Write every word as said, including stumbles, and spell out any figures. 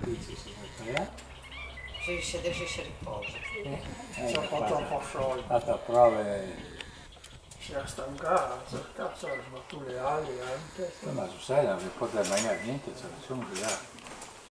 servizi si fa, si sedesse e si riposa. eh? C'è un po' troppo sciolto. Fatta prove, Si è stancato, cazzo, ma tu le ali anche. ma su sai, non si può mangiare niente, ce ne sono di là.